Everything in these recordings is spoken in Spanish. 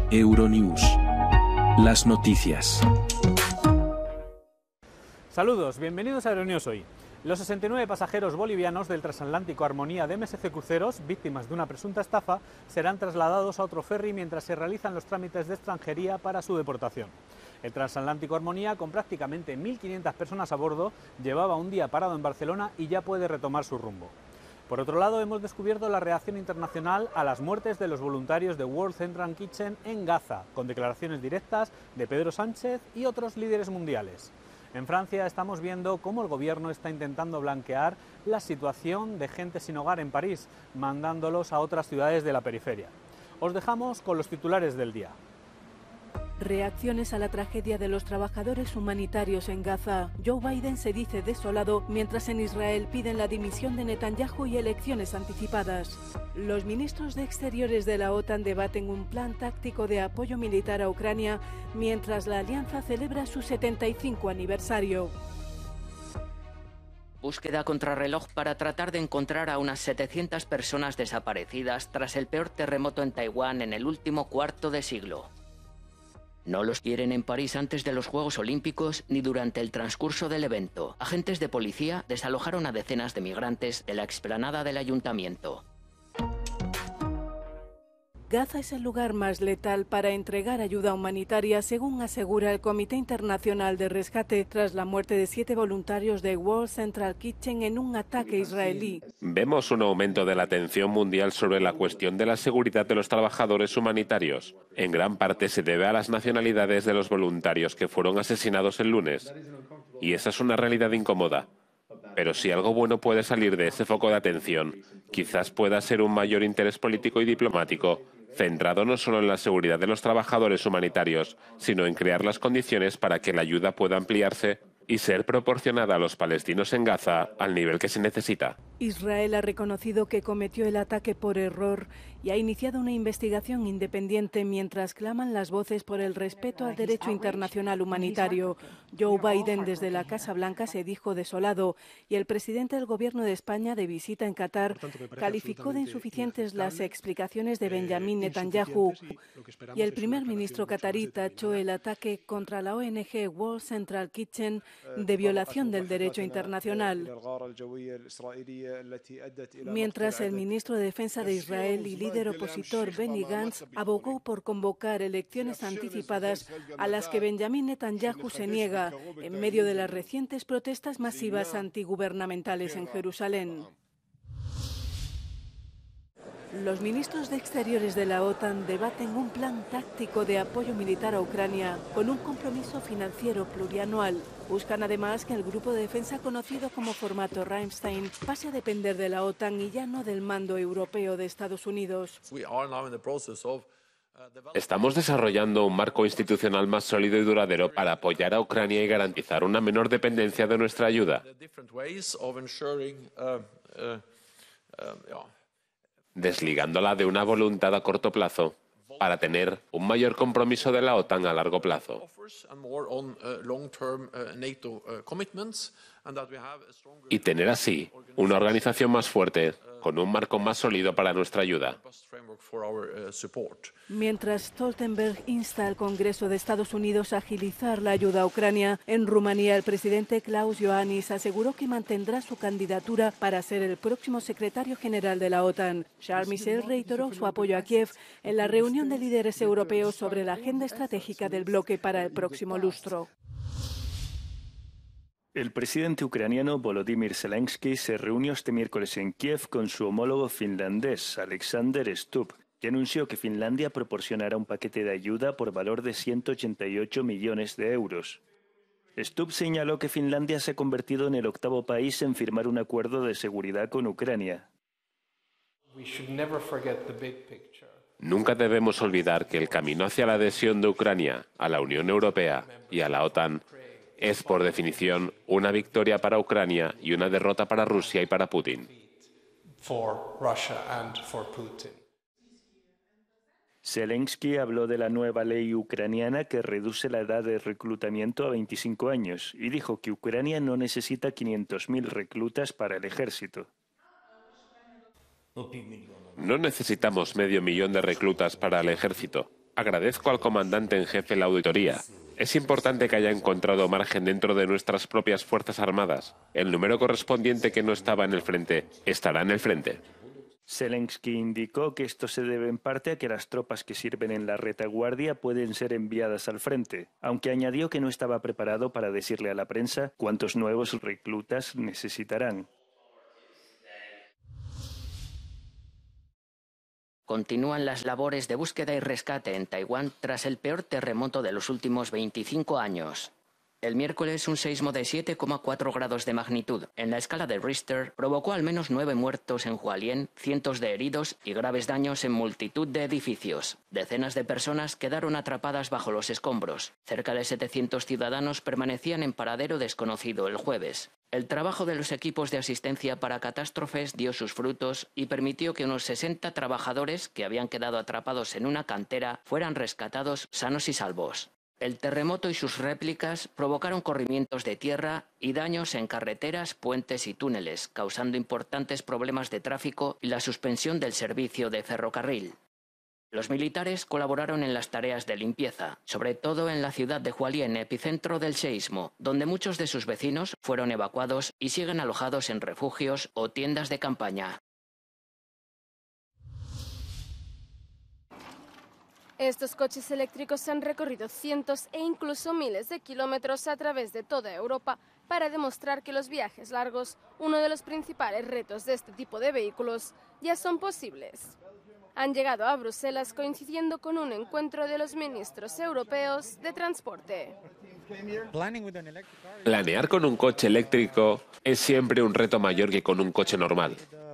Euronews. Las noticias. Saludos, bienvenidos a Euronews hoy. Los 69 pasajeros bolivianos del transatlántico Armonía de MSC Cruceros, víctimas de una presunta estafa, serán trasladados a otro ferry mientras se realizan los trámites de extranjería para su deportación. El transatlántico Armonía, con prácticamente 1.500 personas a bordo, llevaba un día parado en Barcelona y ya puede retomar su rumbo. Por otro lado, hemos descubierto la reacción internacional a las muertes de los voluntarios de World Central Kitchen en Gaza, con declaraciones directas de Pedro Sánchez y otros líderes mundiales. En Francia estamos viendo cómo el gobierno está intentando blanquear la situación de gente sin hogar en París, mandándolos a otras ciudades de la periferia. Os dejamos con los titulares del día. Reacciones a la tragedia de los trabajadores humanitarios en Gaza. Joe Biden se dice desolado, mientras en Israel piden la dimisión de Netanyahu y elecciones anticipadas. Los ministros de Exteriores de la OTAN debaten un plan táctico de apoyo militar a Ucrania, mientras la alianza celebra su 75 aniversario. Búsqueda contrarreloj para tratar de encontrar a unas 700 personas desaparecidas tras el peor terremoto en Taiwán en el último cuarto de siglo. No los quieren en París antes de los Juegos Olímpicos ni durante el transcurso del evento. Agentes de policía desalojaron a decenas de migrantes de la explanada del ayuntamiento. Gaza es el lugar más letal para entregar ayuda humanitaria, según asegura el Comité Internacional de Rescate, tras la muerte de 7 voluntarios de World Central Kitchen en un ataque israelí. Vemos un aumento de la atención mundial sobre la cuestión de la seguridad de los trabajadores humanitarios. En gran parte se debe a las nacionalidades de los voluntarios que fueron asesinados el lunes. Y esa es una realidad incómoda. Pero si algo bueno puede salir de ese foco de atención, quizás pueda ser un mayor interés político y diplomático, centrado no solo en la seguridad de los trabajadores humanitarios, sino en crear las condiciones para que la ayuda pueda ampliarse y ser proporcionada a los palestinos en Gaza al nivel que se necesita. Israel ha reconocido que cometió el ataque por error y ha iniciado una investigación independiente mientras claman las voces por el respeto al derecho internacional humanitario. Joe Biden desde la Casa Blanca se dijo desolado y el presidente del Gobierno de España, de visita en Qatar, calificó de insuficientes las explicaciones de Benjamin Netanyahu, y el primer ministro qatarí tachó el ataque contra la ONG World Central Kitchen de violación del derecho internacional. Mientras el ministro de Defensa de Israel y líder opositor Benny Gantz abogó por convocar elecciones anticipadas a las que Benjamin Netanyahu se niega en medio de las recientes protestas masivas antigubernamentales en Jerusalén. Los ministros de Exteriores de la OTAN debaten un plan táctico de apoyo militar a Ucrania con un compromiso financiero plurianual. Buscan además que el grupo de defensa conocido como formato Ramstein pase a depender de la OTAN y ya no del mando europeo de Estados Unidos. Estamos desarrollando un marco institucional más sólido y duradero para apoyar a Ucrania y garantizar una menor dependencia de nuestra ayuda. Desligándola de una voluntad a corto plazo para tener un mayor compromiso de la OTAN a largo plazo. Y tener así una organización más fuerte, con un marco más sólido para nuestra ayuda. Mientras Stoltenberg insta al Congreso de Estados Unidos a agilizar la ayuda a Ucrania, en Rumanía el presidente Klaus Iohannis aseguró que mantendrá su candidatura para ser el próximo secretario general de la OTAN. Charles Michel reiteró su apoyo a Kiev en la reunión de líderes europeos sobre la agenda estratégica del bloque para el próximo lustro. El presidente ucraniano Volodymyr Zelensky se reunió este miércoles en Kiev con su homólogo finlandés, Alexander Stubb, que anunció que Finlandia proporcionará un paquete de ayuda por valor de 188 millones de euros. Stubb señaló que Finlandia se ha convertido en el 8º país en firmar un acuerdo de seguridad con Ucrania. Nunca debemos olvidar que el camino hacia la adhesión de Ucrania a la Unión Europea y a la OTAN es, por definición, una victoria para Ucrania y una derrota para Rusia y para Putin. Zelensky habló de la nueva ley ucraniana que reduce la edad de reclutamiento a 25 años y dijo que Ucrania no necesita 500.000 reclutas para el ejército. No necesitamos 500.000 de reclutas para el ejército. Agradezco al comandante en jefe la auditoría. Es importante que haya encontrado margen dentro de nuestras propias Fuerzas Armadas. El número correspondiente que no estaba en el frente estará en el frente. Zelensky indicó que esto se debe en parte a que las tropas que sirven en la retaguardia pueden ser enviadas al frente, aunque añadió que no estaba preparado para decirle a la prensa cuántos nuevos reclutas necesitarán. Continúan las labores de búsqueda y rescate en Taiwán tras el peor terremoto de los últimos 25 años. El miércoles, un seismo de 7,4 grados de magnitud en la escala de Richter provocó al menos 9 muertos en Hualien, cientos de heridos y graves daños en multitud de edificios. Decenas de personas quedaron atrapadas bajo los escombros. Cerca de 700 ciudadanos permanecían en paradero desconocido el jueves. El trabajo de los equipos de asistencia para catástrofes dio sus frutos y permitió que unos 60 trabajadores que habían quedado atrapados en una cantera fueran rescatados sanos y salvos. El terremoto y sus réplicas provocaron corrimientos de tierra y daños en carreteras, puentes y túneles, causando importantes problemas de tráfico y la suspensión del servicio de ferrocarril. Los militares colaboraron en las tareas de limpieza, sobre todo en la ciudad de Hualien, epicentro del seísmo, donde muchos de sus vecinos fueron evacuados y siguen alojados en refugios o tiendas de campaña. Estos coches eléctricos han recorrido cientos e incluso miles de kilómetros a través de toda Europa para demostrar que los viajes largos, uno de los principales retos de este tipo de vehículos, ya son posibles. Han llegado a Bruselas coincidiendo con un encuentro de los ministros europeos de transporte. Planear con un coche eléctrico es siempre un reto mayor que con un coche normal.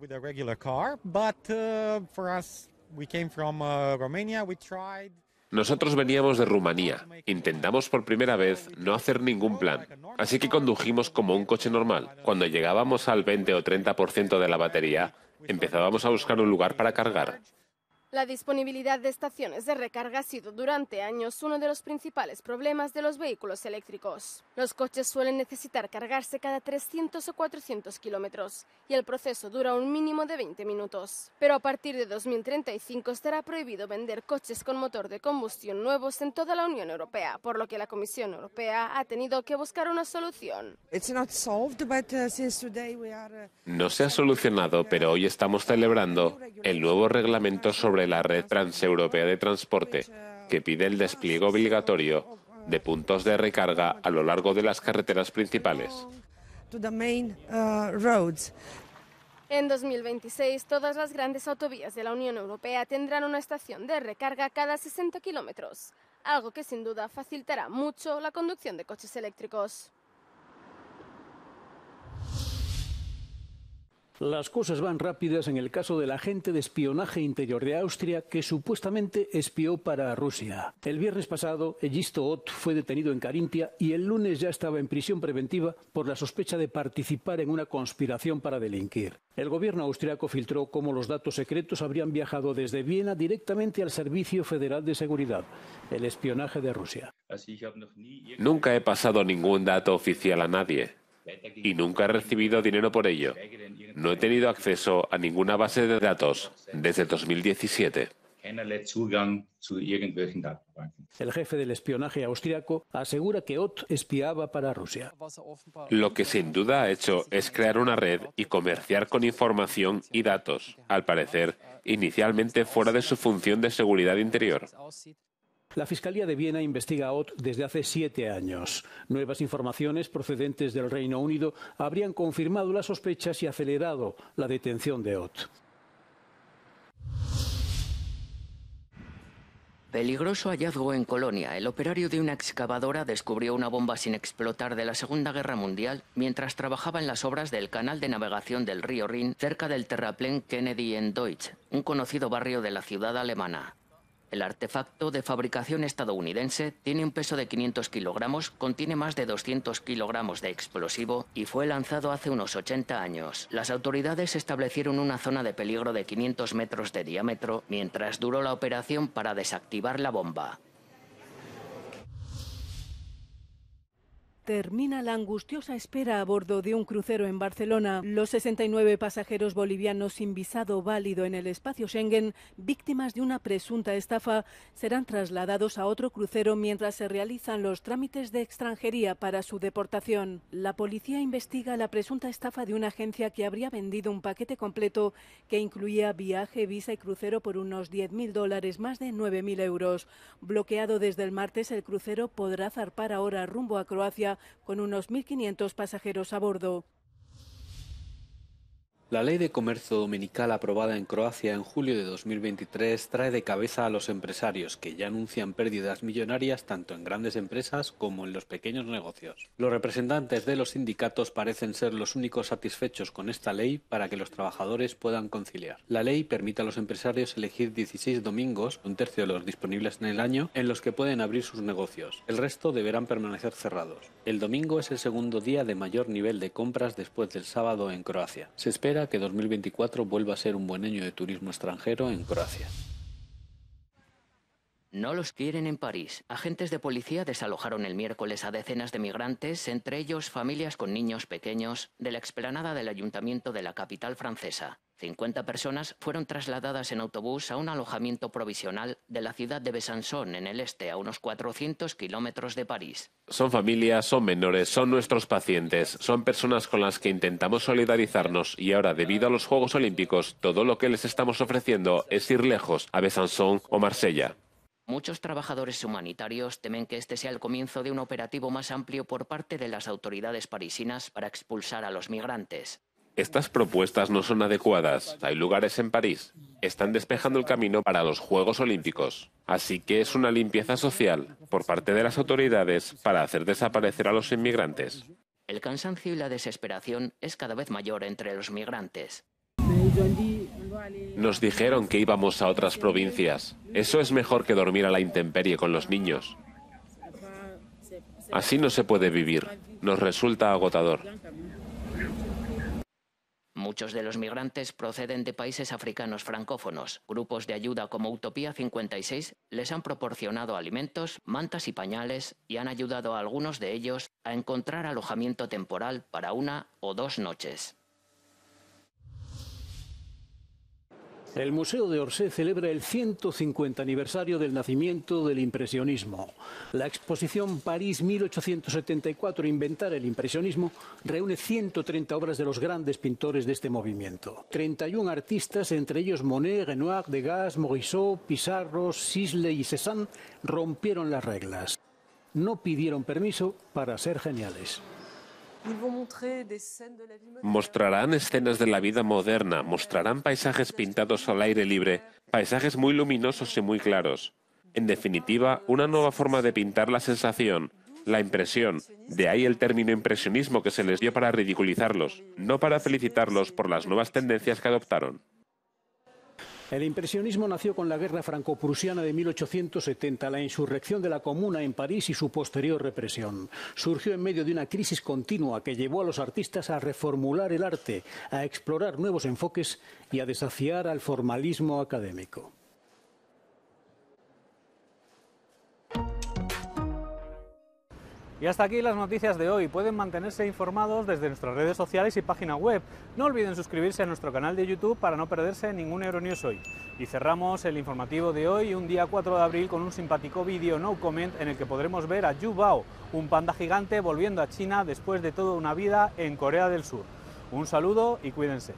Nosotros veníamos de Rumanía. Intentamos por primera vez no hacer ningún plan, así que condujimos como un coche normal. Cuando llegábamos al 20 o 30% de la batería, empezábamos a buscar un lugar para cargar. La disponibilidad de estaciones de recarga ha sido durante años uno de los principales problemas de los vehículos eléctricos. Los coches suelen necesitar cargarse cada 300 o 400 kilómetros y el proceso dura un mínimo de 20 minutos. Pero a partir de 2035 estará prohibido vender coches con motor de combustión nuevos en toda la Unión Europea, por lo que la Comisión Europea ha tenido que buscar una solución. No se ha solucionado, pero hoy estamos celebrando el nuevo reglamento sobre la red transeuropea de transporte, que pide el despliegue obligatorio de puntos de recarga a lo largo de las carreteras principales. En 2026, todas las grandes autovías de la Unión Europea tendrán una estación de recarga cada 60 kilómetros, algo que sin duda facilitará mucho la conducción de coches eléctricos. Las cosas van rápidas en el caso del agente de espionaje interior de Austria que supuestamente espió para Rusia. El viernes pasado, Egisto Ott fue detenido en Carintia y el lunes ya estaba en prisión preventiva por la sospecha de participar en una conspiración para delinquir. El gobierno austriaco filtró cómo los datos secretos habrían viajado desde Viena directamente al Servicio Federal de Seguridad, el espionaje de Rusia. Nunca he pasado ningún dato oficial a nadie. Y nunca he recibido dinero por ello. No he tenido acceso a ninguna base de datos desde 2017. El jefe del espionaje austriaco asegura que Ott espiaba para Rusia. Lo que sin duda ha hecho es crear una red y comerciar con información y datos, al parecer, inicialmente fuera de su función de seguridad interior. La Fiscalía de Viena investiga a Ott desde hace 7 años. Nuevas informaciones procedentes del Reino Unido habrían confirmado las sospechas y acelerado la detención de Ott. Peligroso hallazgo en Colonia. El operario de una excavadora descubrió una bomba sin explotar de la Segunda Guerra Mundial mientras trabajaba en las obras del canal de navegación del río Rin cerca del terraplén Kennedy en Deutsch, un conocido barrio de la ciudad alemana. El artefacto, de fabricación estadounidense, tiene un peso de 500 kilogramos, contiene más de 200 kilogramos de explosivo y fue lanzado hace unos 80 años. Las autoridades establecieron una zona de peligro de 500 metros de diámetro mientras duró la operación para desactivar la bomba. termina la angustiosa espera a bordo de un crucero en Barcelona. Los 69 pasajeros bolivianos sin visado válido en el espacio Schengen, víctimas de una presunta estafa, serán trasladados a otro crucero mientras se realizan los trámites de extranjería para su deportación. La policía investiga la presunta estafa de una agencia que habría vendido un paquete completo que incluía viaje, visa y crucero por unos $10.000, más de 9.000 euros. Bloqueado desde el martes, el crucero podrá zarpar ahora rumbo a Croacia con unos 1.500 pasajeros a bordo. La ley de comercio dominical aprobada en Croacia en julio de 2023 trae de cabeza a los empresarios que ya anuncian pérdidas millonarias tanto en grandes empresas como en los pequeños negocios. Los representantes de los sindicatos parecen ser los únicos satisfechos con esta ley para que los trabajadores puedan conciliar. La ley permite a los empresarios elegir 16 domingos, un tercio de los disponibles en el año, en los que pueden abrir sus negocios. El resto deberán permanecer cerrados. El domingo es el segundo día de mayor nivel de compras después del sábado en Croacia. Se espera que 2024 vuelva a ser un buen año de turismo extranjero en Croacia. No los quieren en París. Agentes de policía desalojaron el miércoles a decenas de migrantes, entre ellos familias con niños pequeños, de la explanada del ayuntamiento de la capital francesa. 50 personas fueron trasladadas en autobús a un alojamiento provisional de la ciudad de Besançon, en el este, a unos 400 kilómetros de París. Son familias, son menores, son nuestros pacientes, son personas con las que intentamos solidarizarnos y ahora, debido a los Juegos Olímpicos, todo lo que les estamos ofreciendo es ir lejos, a Besançon o Marsella. Muchos trabajadores humanitarios temen que este sea el comienzo de un operativo más amplio por parte de las autoridades parisinas para expulsar a los migrantes. Estas propuestas no son adecuadas. Hay lugares en París. Están despejando el camino para los Juegos Olímpicos. Así que es una limpieza social por parte de las autoridades para hacer desaparecer a los inmigrantes. El cansancio y la desesperación es cada vez mayor entre los migrantes. Nos dijeron que íbamos a otras provincias. Eso es mejor que dormir a la intemperie con los niños. Así no se puede vivir. Nos resulta agotador. Muchos de los migrantes proceden de países africanos francófonos. Grupos de ayuda como Utopía 56 les han proporcionado alimentos, mantas y pañales y han ayudado a algunos de ellos a encontrar alojamiento temporal para 1 o 2 noches. El Museo de Orsay celebra el 150 aniversario del nacimiento del impresionismo. La exposición París 1874, Inventar el impresionismo, reúne 130 obras de los grandes pintores de este movimiento. 31 artistas, entre ellos Monet, Renoir, Degas, Morisot, Pissarro, Sisley y Cézanne, rompieron las reglas. No pidieron permiso para ser geniales. Mostrarán escenas de la vida moderna, mostrarán paisajes pintados al aire libre, paisajes muy luminosos y muy claros. En definitiva, una nueva forma de pintar la sensación, la impresión. De ahí el término impresionismo que se les dio para ridiculizarlos, no para felicitarlos por las nuevas tendencias que adoptaron. El impresionismo nació con la guerra franco-prusiana de 1870, la insurrección de la Comuna en París y su posterior represión. Surgió en medio de una crisis continua que llevó a los artistas a reformular el arte, a explorar nuevos enfoques y a desafiar al formalismo académico. Y hasta aquí las noticias de hoy. Pueden mantenerse informados desde nuestras redes sociales y página web. No olviden suscribirse a nuestro canal de YouTube para no perderse ningún Euronews Hoy. Y cerramos el informativo de hoy, un día 4 de abril, con un simpático vídeo no comment en el que podremos ver a Yu Bao, un panda gigante volviendo a China después de toda una vida en Corea del Sur. Un saludo y cuídense.